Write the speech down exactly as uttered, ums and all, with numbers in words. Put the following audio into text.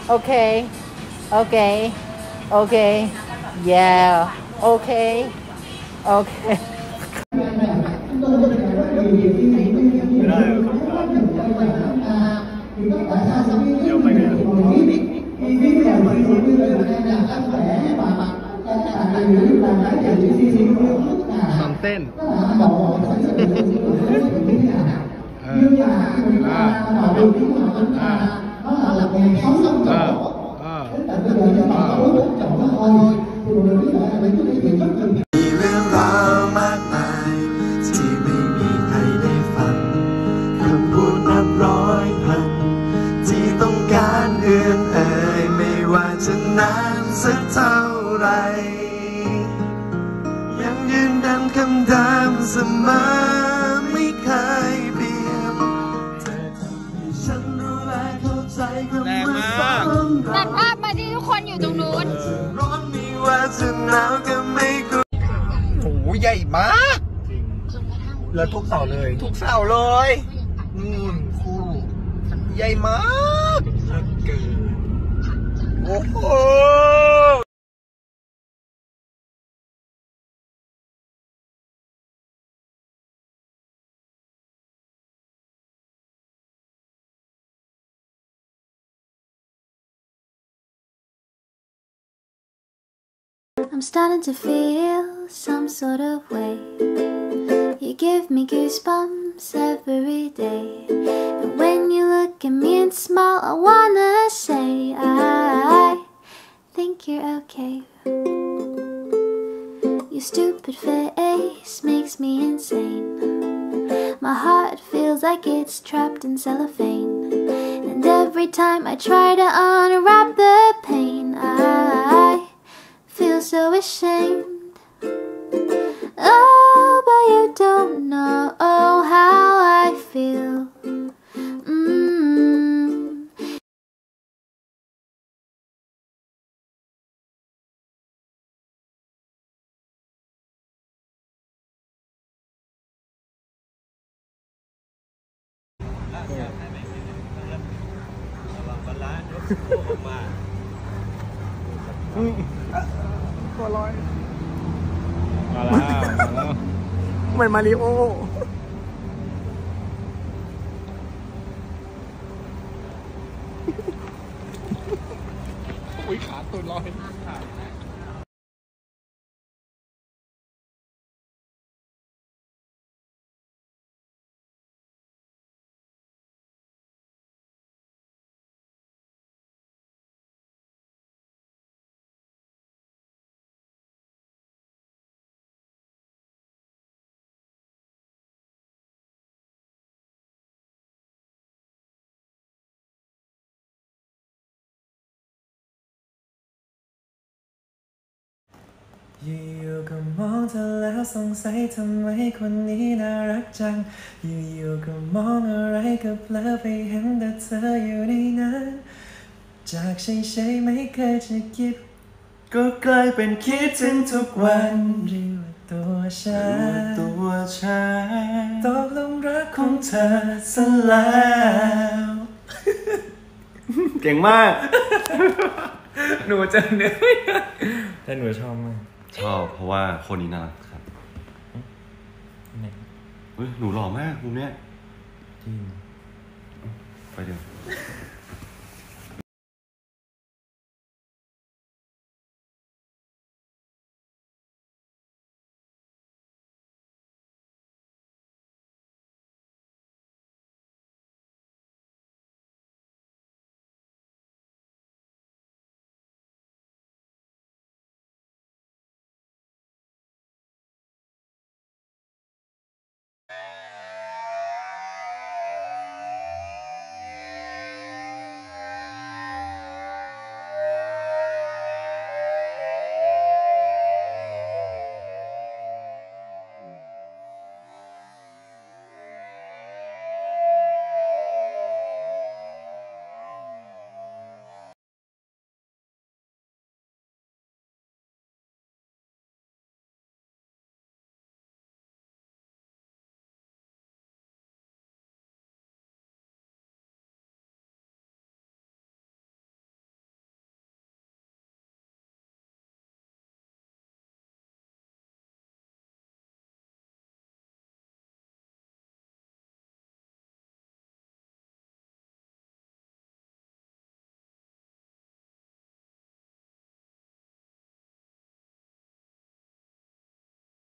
okay okay okay yeah okay okay ไม่ได้เดี๋ยวไปกันสองเส้นเอออ่าอ่าอ่าอ่ามีเรื่องราวมากมายที่ไม่มีใครได้ฟังคำพูดนับร้อยพันที่ต้องการเอื้อนเอ่ยไม่ว่าจะนานสักเท่าไรยังยืนยันคำเดิมเสมอไม่เคยเปลี่ยนเธอทำให้ฉันรู้และเข้าใจคำว่าสองเราตัดภาพมาที่ทุกคนอยู่ตรงนู้นร้อนมีว่าจะหนาวก็ไม่กลัวโอ้ใหญ่มากจริงแล้วทุกเสาเลยทุกเสาเลยนู่นคู่ใหญ่มากเกินโอ้โห I'm starting to feel some sort of way. You give me goosebumps every day. And when you look at me and smile, I wanna say I think you're okay. Your stupid face makes me insane. My heart feels like it's trapped in cellophane. And every time I try to unwrap the pain, I feel so ashamed. Oh, but you don't know how I feel. Mm. ตัวลอยมาแล้วมาแล้วเหมือนมาริโออุ้ยขาตัวลอยอยู่ๆก็มองเธอแล้วสงสัยทำไมคนนี้น่ารักจังอยู่ๆก็มองอะไรก็เพลอไปเห็นแต่เธออยู่ในนั้นจากเฉยๆไม่เคยจะคิดก็กลายเป็นคิดถึงทุกวันหรือว่าตัวฉันตัวฉันตกหลุมรักของเธอซะแล้วเก่งมากหนูจะเหนื่อยแต่หนูชอบมากชอบเพราะว่าคนนี้น่ารักครับเฮ้ยหนูหล่อมากมุมเนี้ยจริงไปเดี๋ยว